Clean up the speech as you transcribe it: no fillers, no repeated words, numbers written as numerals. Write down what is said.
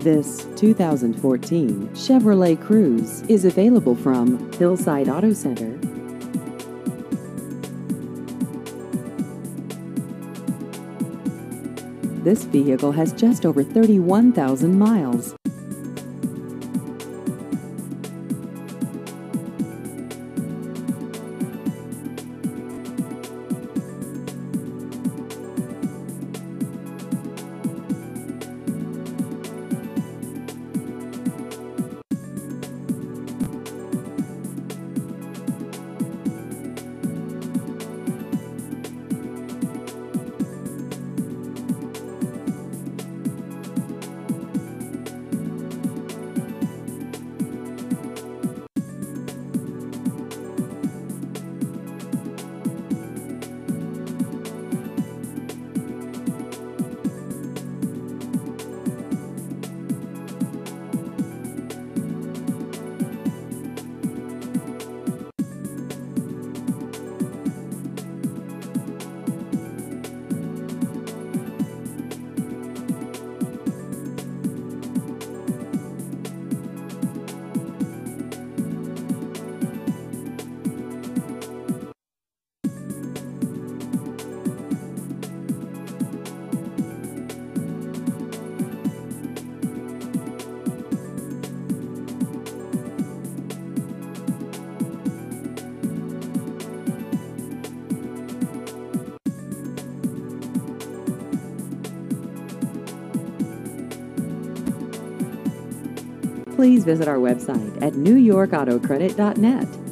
This 2014 Chevrolet Cruze is available from Hillside Auto Center. This vehicle has just over 31,000 miles. Please visit our website at newyorkautocredit.net.